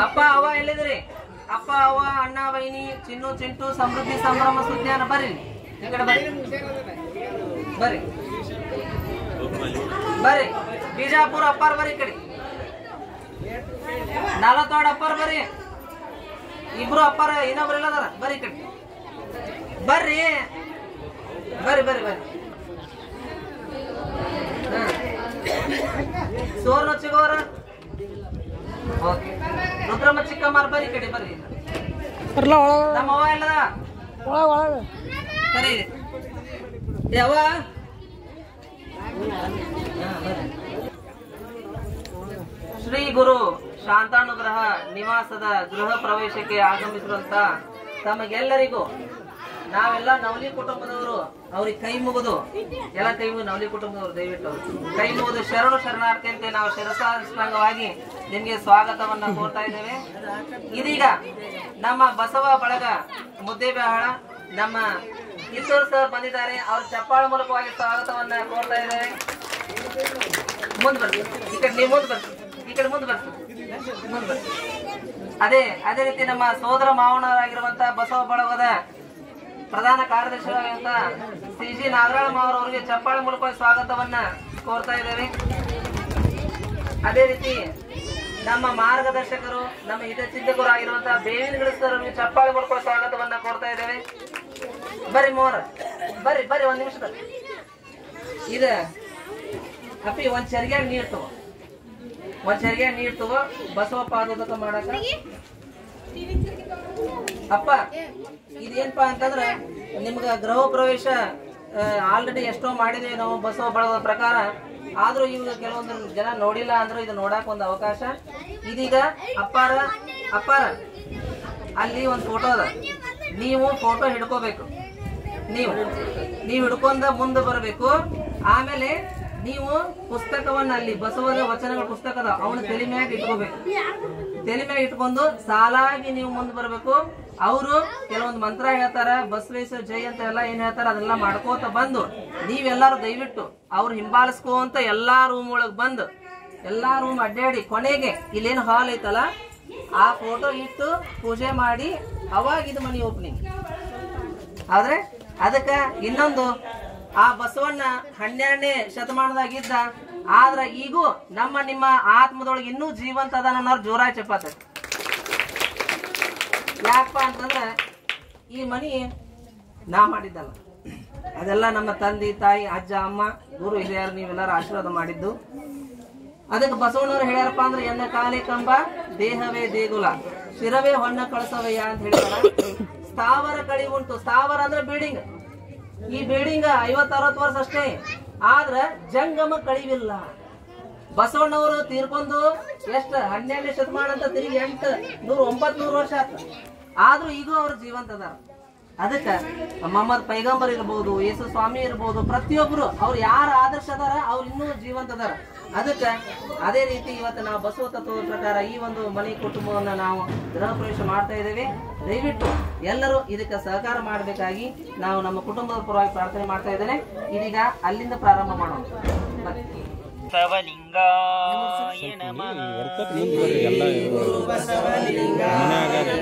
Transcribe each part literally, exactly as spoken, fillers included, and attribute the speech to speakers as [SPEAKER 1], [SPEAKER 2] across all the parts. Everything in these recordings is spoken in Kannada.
[SPEAKER 1] ಅಪ್ಪ ಅವ್ವ ಎಲ್ಲಿದ್ರಿ? ಅಪ್ಪ ಅವ್ವ ಅಣ್ಣ ಬೈನಿ ಚಿನ್ನು ಚಿಂಟು ಸಮೃದ್ಧಿ ಸಂಭ್ರಮ ಸುಜ್ಞಾನ ಬರ್ರಿ ಈ ಕಡೆ ಬರ್ರಿ ಬರ್ರಿ ಬರ್ರಿ. ಬಿಜಾಪುರ ಅಪ್ಪಾರ ಬರ್ರಿ ಈ ಕಡೆ. ನಾಲತೋಡ ಅಪ್ಪಾರ ಬರ್ರಿ. ಇಬ್ರು ಅಪ್ಪಾರ ಇನ್ನೊಬ್ರು ಇಲ್ಲದಾರ ಬರ್ರಿ ಈ ಕಡೆ ಬರ್ರಿ ಬರ್ರಿ ಬರ್ರಿ ಬರ್ರಿ. ಸೋರ್ನ ಚಿಗೋರ ಓಕೆ. ರುದ್ರಮ್ಮ ಚಿಕ್ಕಮ್ಮಾರ ಬರ್ರಿ ಈ ಕಡೆ ಬರ್ರಿ. ನಮ್ಮ ಅವ್ವ ಎಲ್ಲದ ಸರಿ ಯಾವ ಶ್ರೀ ಗುರು ಶಾಂತಾನುಗ್ರಹ ನಿವಾಸದ ಗೃಹ ಪ್ರವೇಶಕ್ಕೆ ಆಗಮಿಸಿರುವಂತ ತಮಗೆಲ್ಲರಿಗೂ ನಾವೆಲ್ಲ ನವಲಿ ಕುಟುಂಬದವರು ಅವ್ರಿಗೆ ಕೈ ಮುಗಿದು ಎಲ್ಲ ಕೈ ಮುಗಿದು ನವಲಿ ಕುಟುಂಬದವರು ದಯವಿಟ್ಟು ಕೈ ಮುಗಿದು ಶರಣು ಶರಣಾರ್ಥಿಯಂತೆ ನಾವು ಶಿರಸಾಷ್ಟಾಂಗವಾಗಿ ನಿಮ್ಗೆ ಸ್ವಾಗತವನ್ನ ಕೋರ್ತಾ ಇದ್ದೇವೆ. ಇದೀಗ ನಮ್ಮ ಬಸವ ಬಳಗ ಮುದ್ದೇಬೇಹಾಳ ನಮ್ಮ ಕಿತ್ತೂರು ಸರ್ ಬಂದಿದ್ದಾರೆ. ಅವ್ರ ಚಪ್ಪಾಳ ಮೂಲಕವಾಗಿ ಸ್ವಾಗತವನ್ನ ಕೋರ್ತಾ ಇದ್ದೇವೆ. ಮುಂದ್ ಬರ್ತೀವಿ ಈ ಕಡೆ, ನೀವು ಮುಂದ್ ಬರ್ತೀವಿ ಈ ಕಡೆ ಮುಂದ್ ಬರ್ತೀವಿ ಮುಂದ್ ಬರ್ತೀವಿ. ಅದೇ ಅದೇ ರೀತಿ ನಮ್ಮ ಸೋದರ ಮಾವನವರಾಗಿರುವಂತ ಬಸವ ಬಳಗದ ಪ್ರಧಾನ ಕಾರ್ಯದರ್ಶಿಯಾಗಿರುವಂತ ಸಿ ಜಿ ನಾಗರಾಳ ಮಾವರ್ ಅವರಿಗೆ ಚಪ್ಪಾಳೆ ಮೂಲಕವಾಗಿ ಸ್ವಾಗತವನ್ನ ಕೋರ್ತಾ ಇದ್ದೇವೆ. ಅದೇ ರೀತಿ ನಮ್ಮ ಮಾರ್ಗದರ್ಶಕರು ನಮ್ಮ ಹಿತಚಿಂತಕರು ಆಗಿರುವಂತಹ ಬೇವಿನ ಗಿಡಸರ್ ಅವರಿಗೆ ಚಪ್ಪಾಳೆ ಮೂಲಕ ಸ್ವಾಗತವನ್ನ ಕೋರ್ತಾ ಇದ್ದೇವೆ. ಬರ್ರಿ ಮೋರ ಬರ್ರಿ ಬರ್ರಿ ಒಂದ್ ನಿಮಿಷ ಬರ್ರಿ. ಇದ ಅಪ್ಪಿ ಒಂದ್ ಚರಿಗ್ಯಾಗ ನೀರ್ ತಗೋ ಒಂದ್ ಚರಿಗ್ಯಾಗ ನೀರ್ ತಗೋ ಬಸವ ಪಾದೋದಕ ಮಾಡಕ. ಅಪ್ಪ ಇದೇನಪ್ಪಾ ಅಂತಂದ್ರೆ ನಿಮ್ಗ ಗೃಹ ಪ್ರವೇಶ ಆಲ್ರೆಡಿ ಎಷ್ಟೋ ಮಾಡಿದ್ವಿ ನಾವು ಬಸವ ಬಳಗದ ಪ್ರಕಾರ. ಆದ್ರೂ ಇವಾಗ ಕೆಲವೊಂದು ಜನ ನೋಡಿಲ್ಲ ಅಂದ್ರೆ ಇದು ನೋಡಕ್ ಒಂದು ಅವಕಾಶ. ಇದೀಗ ಅಪ್ಪಾರ ಅಪ್ಪಾರ ಅಲ್ಲಿ ಒಂದು ಫೋಟೋ ಅದ, ನೀವು ಫೋಟೋ ಹಿಡ್ಕೋಬೇಕು. ನೀವು ನೀವು ಹಿಡ್ಕೊಂಡ ಮುಂದೆ ಬರಬೇಕು. ಆಮೇಲೆ ನೀವು ಪುಸ್ತಕವನ್ನ ಅಲ್ಲಿ ಬಸವನ ವಚನಗಳ ಪುಸ್ತಕದ ಅವನ ತಲೆ ಮ್ಯಾಗ ಇಟ್ಕೋಬೇಕು. ತಲೆ ಮ್ಯಾಗ ಇಟ್ಕೊಂಡು ಸಾಲಾಗಿ ನೀವು ಮುಂದೆ ಬರಬೇಕು. ಅವರು ಕೆಲವೊಂದು ಮಂತ್ರ ಹೇಳ್ತಾರ, ಬಸವೇಶ್ವರ ಜೈ ಅಂತ ಎಲ್ಲ ಏನ್ ಹೇಳ್ತಾರ ಅದೆಲ್ಲ ಮಾಡ್ಕೋತ ಬಂದು ನೀವೆಲ್ಲಾರು ದಯವಿಟ್ಟು ಅವ್ರು ಹಿಂಬಾಲಿಸ್ಕೊಂತ ಎಲ್ಲಾ ರೂಮ್ ಒಳಗ್ ಬಂದು ಎಲ್ಲಾ ರೂಮ್ ಅಡ್ಡಾಡಿ ಕೊನೆಗೆ ಇಲ್ಲೇನು ಹಾಲ್ ಐತಲ್ಲ ಆ ಫೋಟೋ ಇಟ್ಟು ಪೂಜೆ ಮಾಡಿ ಅವಾಗ ಇದು ಮನಿ ಓಪನಿಂಗ್. ಆದ್ರೆ ಅದಕ್ಕ ಇನ್ನೊಂದು ಆ ಬಸವಣ್ಣ ಹನ್ನೆರಡನೇ ಶತಮಾನದಾಗಿದ್ದ, ಆದ್ರ ಈಗೂ ನಮ್ಮ ನಿಮ್ಮ ಆತ್ಮದೊಳಗೆ ಇನ್ನೂ ಜೀವಂತ ಅದ ಅನ್ನೋರು ಜೋರಾಗಿ ಚಪಾತ. ಯಾಕಪ್ಪ ಅಂತಂದ್ರೆ ಈ ಮನಿ ನಾ ಮಾಡಿದ್ದಲ್ಲ, ಅದೆಲ್ಲ ನಮ್ಮ ತಂದೆ ತಾಯಿ ಅಜ್ಜ ಅಮ್ಮ ಗುರು ಹಿರಿಯರು ನೀವೆಲ್ಲರೂ ಆಶೀರ್ವಾದ ಮಾಡಿದ್ದು. ಅದಕ್ಕೆ ಬಸವಣ್ಣವ್ರು ಹೇಳ್ಯಾರಪ್ಪ ಅಂದ್ರೆ ಎನ್ನ ಕಾಲೇ ಕಂಬ ದೇಹವೇ ದೇಗುಲ ಶಿರವೇ ಹೊನ್ನ ಕಳಸವಯ್ಯ ಅಂತ ಹೇಳ್ತಾರ. ಸ್ಥಾವರ ಕಳಿ ಉಂಟು. ಸ್ಥಾವರ ಅಂದ್ರೆ ಬಿಲ್ಡಿಂಗ್. ಈ ಬಿಲ್ಡಿಂಗ್ ಐವತ್ ಅರವತ್ತು ವರ್ಷ ಅಷ್ಟೇ, ಆದ್ರ ಜಂಗಮ ಕಳಿವಿಲ್ಲ. ಬಸವಣ್ಣವರು ತೀರ್ಕೊಂಡು ಎಷ್ಟ ಹನ್ನೆರಡನೇ ಶತಮಾನ ಅಂತ ತಿರುಗಿ ಎಂಟು ನೂರ ಒಂಬತ್ ನೂರು ವರ್ಷ ಆತ, ಆದ್ರೂ ಈಗೂ ಅವ್ರ ಜೀವಂತ ಅದಾರ. ಅದಕ್ಕ ಮೊಹಮ್ಮದ್ ಪೈಗಂಬರ್ ಇರ್ಬೋದು, ಯೇಸು ಸ್ವಾಮಿ ಇರ್ಬೋದು, ಪ್ರತಿಯೊಬ್ರು ಅವ್ರು ಯಾರ ಆದರ್ಶ ಅದಾರ ಅವ್ರು ಇನ್ನೂ ಜೀವಂತ ಅದಾರ. ಅದಕ್ಕ ಅದೇ ರೀತಿ ಇವತ್ತು ನಾವು ಬಸವ ತತ್ವದ ಪ್ರಕಾರ ಈ ಒಂದು ಮನೆ ಕುಟುಂಬವನ್ನ ನಾವು ಗೃಹ ಪ್ರವೇಶ ಮಾಡ್ತಾ ಇದ್ದೇವೆ. ದಯವಿಟ್ಟು ಎಲ್ಲರೂ ಇದಕ್ಕೆ ಸಹಕಾರ ಮಾಡಬೇಕಾಗಿ ನಾವು ನಮ್ಮ ಕುಟುಂಬದ ಪರವಾಗಿ ಪ್ರಾರ್ಥನೆ ಮಾಡ್ತಾ ಇದ್ದೇನೆ. ಇದೀಗ ಅಲ್ಲಿಂದ ಪ್ರಾರಂಭ ಮಾಡೋಣ.
[SPEAKER 2] ಬಸವಲಿಂಗಾಯ ನಮಃ. ಶ್ರೀ ಗುರು ಬಸವಲಿಂಗಾಯ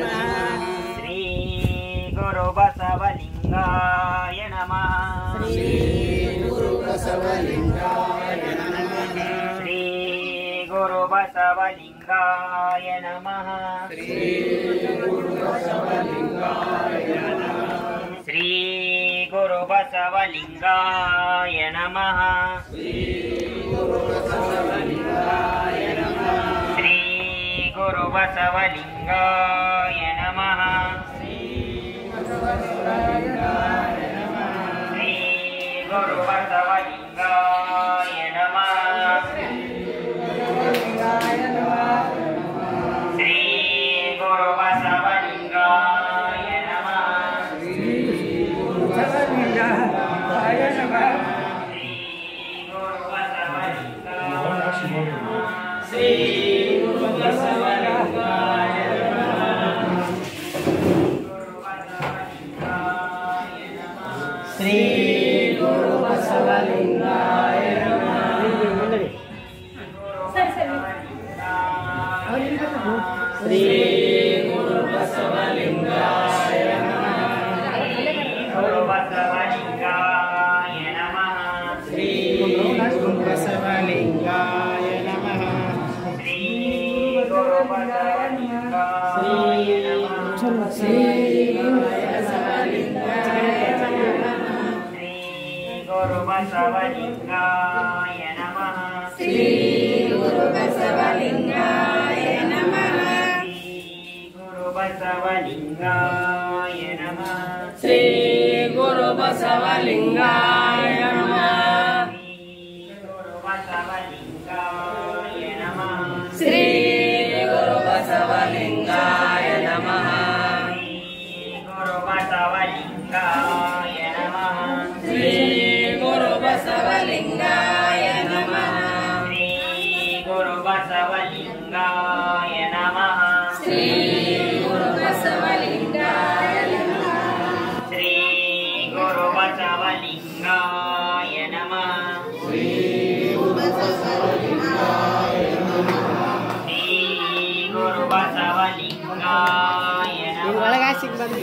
[SPEAKER 2] ನಮಃ. ಶ್ರೀ ಗುರು ಬಸವಲಿಂಗಾಯ ನಮಃ. ಶ್ರೀ ಗುರು ಬಸವಲಿಂಗಾಯ ನಮಃ. ಶ್ರೀ ಗುರು ಬಸವಲಿಂಗಾಯ ನಮಃ. ಶ್ರೀ ಗುರು ಬಸವಲಿಂಗಾಯ ನಮಃ. ಶ್ರೀ ಗುರು ಬಸವಲಿಂಗಾಯ ನಮಃ. ಶ್ರೀ ಗುರು ಬಸವಲಿಂಗಾಯ ನಮಃ. ಗುರು ಬಸವಲಿಂಗಾಯ ನಮಃ. ಶ್ರೀ ಗುರು ಬಸವಲಿಂಗಾಯ ನಮಃ. ಶ್ರೀ ಗುರು ಬಸವಲಿಂಗಾಯ ನಮಃ. ಶ್ರೀ ಗುರು ಬಸವಲಿಂಗಾಯ ನಮಃ. ಶ್ರೀ ಗುರು ಬಸವಲಿಂಗಾಯ ನಮಃ. ಶ್ರೀ ಗುರು ಬಸವಲಿಂಗಾಯ ನಮಃ. ಶ್ರೀ ಗುರು ಬಸವಲಿಂಗಾಯ ನಮಃ. ಗುರು ಬಸವಲಿಂಗಾಯ ನಮಃ. ಶ್ರೀ ಗುರು ಬಸವಲಿಂಗಾಯ ನಮಃ. ಶ್ರೀ ಗುರು ಬಸವಲಿಂಗಾಯ ನಮಃ. ಶ್ರೀ ಗುರು ಬಸವಲಿಂಗಾಯ ನಮಃ. ಶ್ರೀ ಗುರು ಬಸವಲಿಂಗಾಯ ನಮಃ. ಶ್ರೀ ಗುರು ಬಸವಲಿಂಗಾಯ ನಮಃ. ಶ್ರೀ ಗುರು ಬಸವಲಿಂಗಾಯ ನಮಃ. ಶ್ರೀ ಗುರು ಬಸವಲಿಂಗಾಯ ನಮಃ. ಶ್ರೀ ಗುರು ಬಸವಲಿಂಗಾಯ ನಮಃ. ಶ್ರೀ ಗುರು ಬಸವಲಿಂಗಾಯ ನಮಃ. ಶ್ರೀ ಗುರು ಬಸವಲಿಂಗಾಯ ನಮಃ. ಶ್ರೀ ಗುರು ಬಸವಲಿಂಗಾಯ ನಮಃ. ಶ್ರೀ ಗುರು ಬಸವಲಿಂಗಾಯ ನಮಃ. ಒಳಗೆ ಸಿಗ್ಬಂದು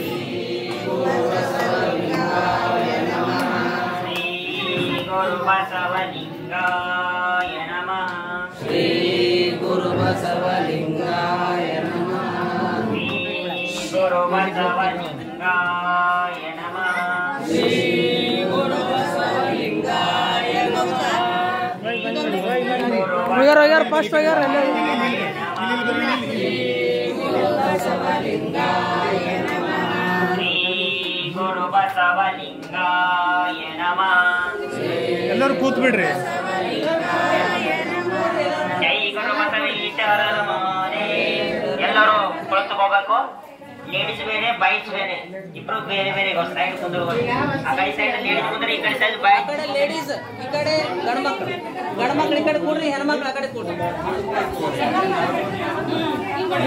[SPEAKER 2] ಶ್ರೀ ಗುರು ಬಸವಲಿಂಗಾಯ ನಮಃ. ಶ್ರೀ ಗುರು ಬಸವಲಿಂಗಾಯ ನಮಃ. ಶ್ರೀ ಗುರು ಬಸವಲಿಂಗಾಯ ನಮಃ. ಶ್ರೀ ಗುರು ಬಸವಲಿಂಗಾಯ ನಮಃ. ಹೋಗ್ಯಾರ ಹೋಗ್ಯಾರ ಫಸ್ಟ್ ಹೋಗ್ಯಾರ ಶ್ರೀ ಗುರು ಬಸವಲಿಂಗಾಯ ನಮಃ. ಶ್ರೀ ಗುರು ಬಸವಲಿಂಗಾಯ ನಮಃ.
[SPEAKER 3] ಎಲ್ಲರೂ ಕೂತ್ ಬಿಡ್ರಿ.
[SPEAKER 2] ಜೈ ಗುರು ಬಸವೇಶ್ವರ ನಮಃ. ಎಲ್ಲರೂ ಕುಳಿತುಕೋಬೇಕು. ಲೇಡೀಸ್ ಬೇರೆ ಬಾಯ್ಸ್ ಬೇರೆ ಇಬ್ರು ಬೇರೆ ಬೇರೆ ಸೈಡ್ ಕುಂದ್ರು. ಆ ಕಡೆ ಸೈಡ್ ಲೇಡೀಸ್ ಕುಂದ್ರೆ ಈ ಕಡೆ ಸೈಡ್ ಬಾಯ್.
[SPEAKER 1] ಈ ಕಡೆ ಲೇಡೀಸ್ ಈ ಕಡೆ ಗಂಡು ಮಕ್ಕಳು ಗಂಡು ಮಕ್ಕಳು ಈ ಕಡೆ ಕೂಡ್ರಿ, ಹೆಣ್ಮಕ್ಳು ಆ ಕಡೆ ಕೂಡ್ರಿ.